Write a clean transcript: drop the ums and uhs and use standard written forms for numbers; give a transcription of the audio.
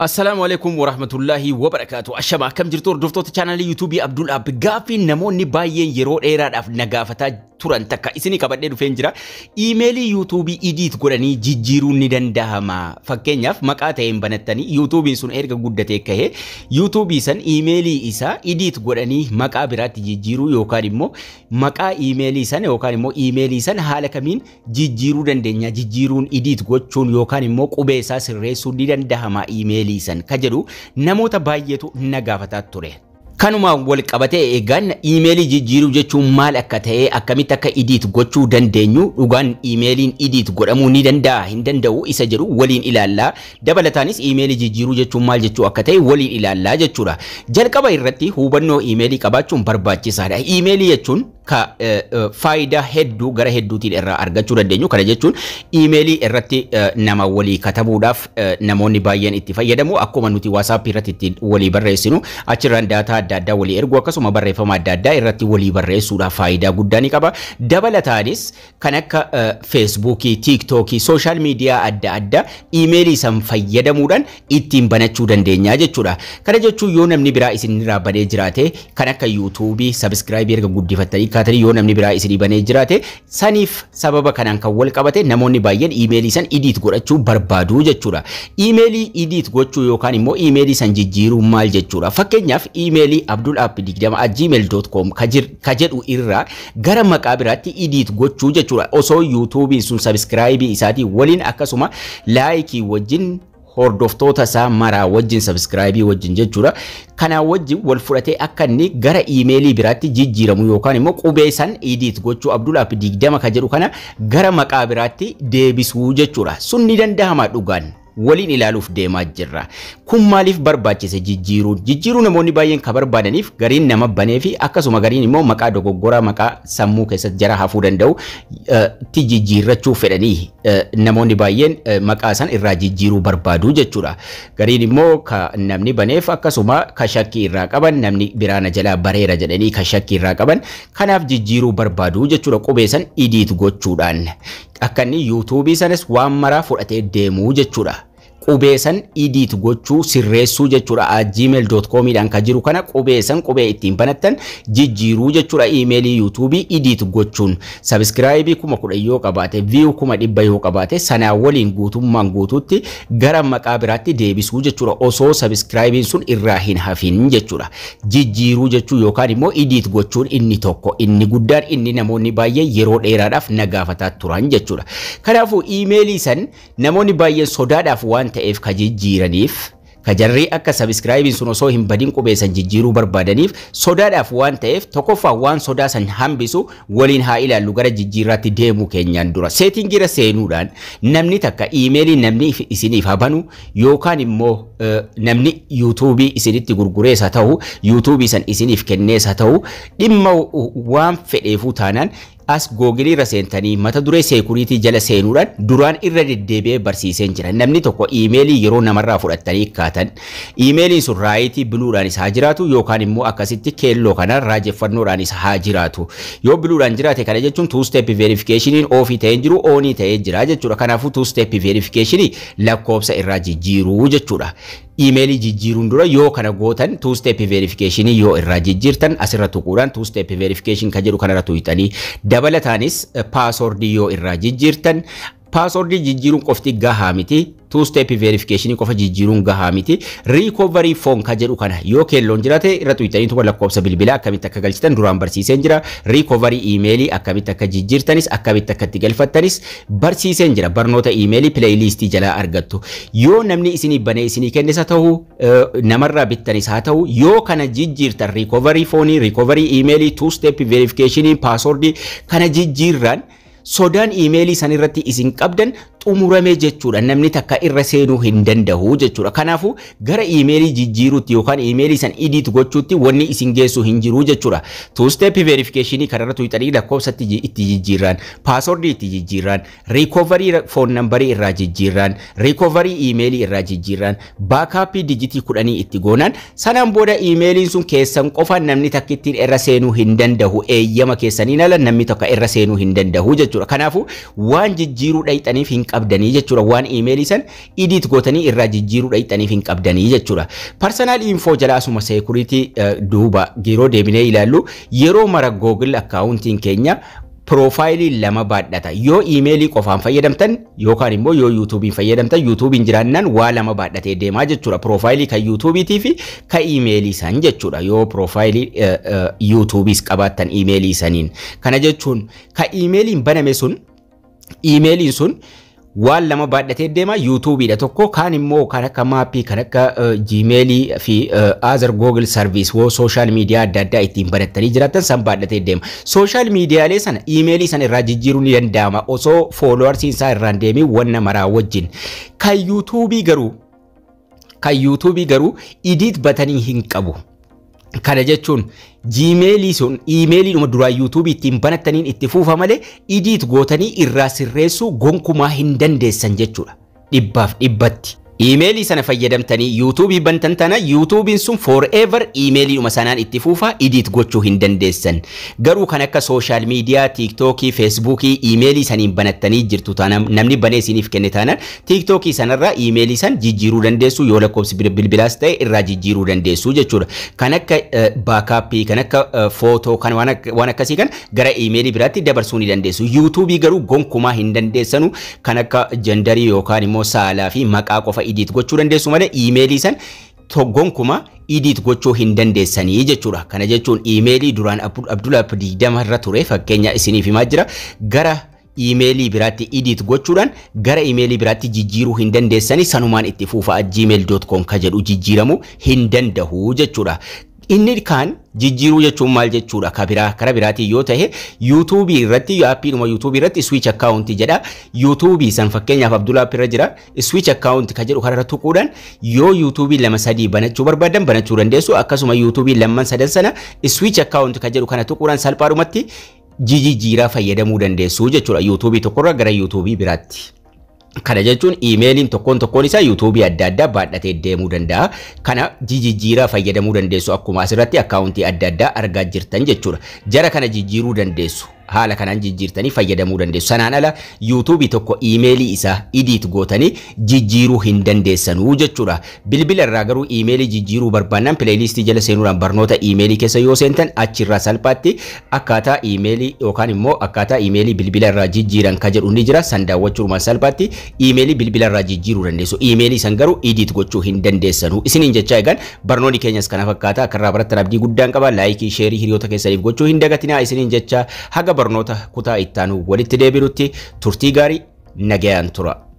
Assalamualaikum warahmatullahi wabarakatuh. Ashama kam jirtu hordoftoota channel YouTube Abdul Ab gaaffii namoonni baay'een yeroo dheeraadhaaf nagaafataa turan takka isinii qabadhee dhufeen jira. Emailii YouTube edit godhanii jijjiiruun ni danda'ama. Fakkeenyaaf maqaa ta'een banattanii YouTubein sun erga guddatee kahee YouTube san emailii isaa edit godhanii maqaa biraatti jijjiiruu yookaan immoo maqaa emailii san yookaan immoo emailii san haala kamiin jijjiiruu dandeenya. Jijjiiruun edit gochuun yookaan immoo qubee isaa sirreessuun ni danda'ama emailii san kajedhu namoota baay'eetu nagaafataa ture. Kanuma wal qabatee eegan emailii jijjiiruu jechuun maal akka ta'e akkamitti akka edit gochuu dandeenyu dhugaan emailiin edit godhamuu ni danda'a hin danda'u isa jedhu waliin ilaallaa. Dabalataanis emailii jijjiiruu jechuun maal jechuu akka ta'e waliin ilaallaa jechuudha. Jalqaba irratti hubannoo emailii qabaachuun barbaachisaadha. Emailii jechuun ka faayidaa hedduu gara hedduutiin irraa argachuu dandeenyu. Kana jechuun emailii irratti nama walii katabuudhaaf namoonni baay'een itti fayyadamu. Akkuma nuti WhatsApp irratti itti walii barreessinu achirraan daataa adda addaa walii ergu akkasuma barreeffama adda addaa irratti walii barreessuudhaaf faayidaa guddaa ni qaba. Dabalataanis kan akka Facebook, TikTok, social media adda addaa emailii san fayyadamuudhaan ittiin banachuu dandeenya jechuudha. Kana jechuun yoo namni biraa isinirraa banee jiraate kan akka YouTube subscribe erga guddifattanii kaatanii yoo namni biraa isinii banee jiraate saniif sababa kanaan kan wal qabate namoonni baay'een emailii san edit godhachuu barbaadu jechuudha. Emailii edit gochuu yookaan immoo emailii san jijjiiruu maal jechuudha. Fakkeenyaaf emailii abdulab20@gmail.com ka jedhu irraa gara maqaa biraatti edit gochuu jechuudha. Osoo YouTubein sun subscribe isaatii waliin akkasuma like wajjin hordoftoota isaa maraa wajjin subscribe wajjin jechuudha. Kana wajjin wal fudhatee akka inni gara emailii biraatti jijjiiramu yookaan immoo qubee san edit gochuu abdulab20 ka jedhu kana gara maqaa biraatti deebisuu jechuudha. Sun ni danda'ama dhugaan. Waliin ilaaluuf deemaa jirra. Kun maaliif barbaachise jijjiiruun? Jijjiiruu namoonni baay'een ka barbaadaniif gariin nama banee fi akkasuma gariin immoo maqaa dogoggoraa maqaa sammuu keessatti jara hafuu danda'u ti jijjiirrachuu fedhanii namoonni baay'een maqaa san irraa jijjiiruu barbaadu jechuudha. Gariin immoo ka namni baneef akkasuma ka shakkii irraa qaban namni biraana jalaa bareera jedhanii ka shakkii irraa qaban kanaaf jijjiiruu barbaadu jechuudha qubee san edit gochuudhaan. Akka inni YouTube sanis waan maraa fudhatee deemuu jechuudha. Qubee san edit gochuu sirreessuu jechuudha. @gmail.com dhaan ka jiru kana qubee san qubee ittiin banattan jijjiiruu jechuudha. Emailii YouTube edit gochuun subscribe 10,000 yoo qabaate view 100 yoo qabaate sanaa waliin guutummaan guutuutti gara maqaa biraatti deebisuu jechuudha. Osoo subscribein sun irraa hin hafin jechuudha. Jijjiiruu jechuu yookaan immoo edit gochuun inni tokko inni guddaan inni namoonni baay'ee yeroo dheeraadhaaf nagaafataa turan jechuudha. Kanaafuu emailii san namoonni baay'een sodaadhaaf waan ta'eef ka jijjiiraniif ka jarri akka subscribe sun osoo hin badin qubee san jijjiiruu barbaadaniif sodaadhaaf waan ta'eef tokkoffaa waan sodaa san hambisu waliin haa ilaallu gara jijjiirraatti deemuu keenyaan dura seetingiira seenuudhaan namni takka emailii namni isiniif habanu yookaan immoo namni YouTube isinitti gurgurees haa ta'u YouTube san isiniif kennees haa ta'u dhimma waan fedheefuu taanaan as Google irra seentanii mata duree security jala seenuudhaan duraan irra deddeebi'ee barsiiseen jira. Namni tokko emailii yeroo namarraa fudhattanii kaatan emailiin sun raayitii biluudhaan isaa jiraatu yookaan immoo akkasitti keelloo kana raajeffannoodhaan isaa haa jiraatu. Yoo biluudhaan jiraate kana jechuun two step verification ofii ta'ee jiru onii ta'ee jira jechuudha. Kanaafuu two step verification lakkoobsa irraa jijjiiruu jechuudha. Emailii jijjiiruun dura yoo kana gootan two step verification yoo irraa jijjiirtan asirra tuquudhaan two step verification ka jedhu kanarra tuqxanii dabalataanis password yoo irraa jijjiirtan password jijjiiruun qofti gahaa miti. Two step verification qofa jijjiiruun gahaa miti. Recovery phone ka jedhu kana yoo keelloon jiraate irra tuqxanii tuba lakkoobsa bilbilaa akkamitti akka galchitan duraan barsiiseen jira. Recovery emailii akkamitti akka jijjiirtanis akkamitti akka itti galfattanis barsiiseen jira. Barnoota emailii playlistii jalaa argattu. Yoo namni isinii banee isinii kennes haa ta'u namarraa bittanis haa ta'u yoo kana jijjiirtan recovery phone, recovery emailii, two step verification, password kana jijjiirraan sodaan emailii san irratti isin qabdan xumurame jechuudha. Namni takka irra seenuu hin danda'u jechuudha. Kanaafuu gara emailii jijjiiruutti yookaan emailii san edit gochuutti wanni isin geessu hin jiru jechuudha. Two step verification kanarra tuqxanii lakkoofsatti itti jijjiirraan, password itti jijjiirraan, recovery phone number irraa jijjiirraan, recovery emailii irraa jijjiirraan, backup digitii 10 itti goonaan sanaan booda emailiin sun keessan qofa namni takka ittiin irra seenuu hin danda'u. Eeyyama keessaniin ala namni takka irra seenuu hin danda'u jechuudha. Kanaafuu waan jijjiiruu dhayxaniif hin qabdanii jechuudha waan emailii san edit gootanii irraa jijjiiruu dhayxaniif hin qabdanii jechuudha personal info jala asuma security duuba yeroo deebinee ilaallu yeroo mara Google accountiin keenya profiilii lama baadhata yoo emailii qofaan fayyadamtan yookaan immoo yoo YouTubein fayyadamtan YouTubein jiraannan waa lama baadhatee deemaa jechuudha profiilii kan YouTubeetii fi kan emailii san jechuudha yoo profiilii YouTubeis qabaattan emailii saniin kana jechuun kan emailiin baname sun emailiin sun waan lama baadhatee deema YouTubeidha tokko kaan immoo kan akka maappii kan akka Gmailii fi other Google service wo social media adda addaa ittiin banattanii jiraatan san baadhatee deema social mediaalee sana emailii sana irraa jijjiiruu ni danda'ama osoo followers isaa irraan deemii wanna maraa wajjin kan YouTubeii garuu edit batanii hin qabu kana jechuun Gmailii sun emailii dhuma duraa YouTube ittiin banattaniin itti fuufa malee edit gootanii irraa sirreessuu gonkumaa hin dandeessan jechuudha dhibbaaf dhibbatti emailii sana fayyadamtanii YouTube bantan tana YouTubein sun forever emailii dhuma sanaan itti fuufa edit gochuu hin dandeessan garuu kan akka social media TikTok Facebook emailii saniin banattanii jirtu taana namni banee isiniif kenne taana TikTok sanarraa emailii san jijjiiruu dandeessu yoo lakkoofsi bilbilaas ta'e irraa jijjiiruu dandeessu jechuudha kan akka backup kan akka photo kan waan akkasii kan gara emailii biraatti dabarsuu ni dandeessu YouTube garuu gonkumaa hin dandeessanu kan akka genderii yookaan immoo saalaa fi maqaa qofa edit gochuu dandeessu malee emailii san gonkumaa edit gochuu hin dandeessanii jechuudha kana jechuun emailii duraan Abdulaap 20 irra ture fakkeenya isiniif himaa jira gara emailii biraatti edit gochuudhaan gara emailii biraatti jijjiiruu hin dandeessanii sanumaan itti fuufa @gmail.com ka jedhu jijjiiramuu hin danda'u jechuudha inni kan jijjiiruu jechuun maal jechuudha kara biraatii yoo ta'e YouTube irratti aappiidhuma YouTube irratti switch account jedha YouTube san fakkeenyaaf Abdulaap irra jira switch account ka jedhu kanarra tuquudhaan yoo YouTube lama sadii banachuu barbaadan banachuu dandeessu akkasuma YouTube lamman sadan sana switch account ka jedhu kana tuquudhaan salphaadhumatti jijjiiraa fayyadamuu dandeessu jechuudha YouTube tokkorra gara YouTube biraatti kana jechuun emailiin tokkoon isaa YouTube adda addaa baadhatee deemuu danda'a kana jijjiiraa fayyadamuu dandeessu akkuma asirratti accountii adda addaa argaa jirtan jechuudha jara kana jijjiiruu dandeessu haala kanaan jijjiirtanii fayyadamuu dandeessu sanaan ala YouTube tokko emailii isaa edit gootanii jijjiiruu hin dandeessanuu jechuudha bilbila irraa garuu emailii jijjiiruu barbaannan playlist jala seenuudhaan barnoota emailii keessa yoo seentan achirraa salphaatti akkaataa emailii yookaan immoo akkaataa emailii bilbila irraa jijjiiran ka jedhu ni jira san daawwachuudhaan salphaatti emailii bilbila irraa jijjiiruu dandeessu emailii san garuu edit gochuu hin dandeessanuu isiniin jechaa eegan barnoonni keenyas kana fakkaata akka irraa barattan abdii guddaan qaba laayikii sheerii hiriyoota keessaniif gochuu hin dagatinaa isiniin jechaa haga barnoota kutaa ittaanu walitti deebinutti turtii gaarii nagayaan tura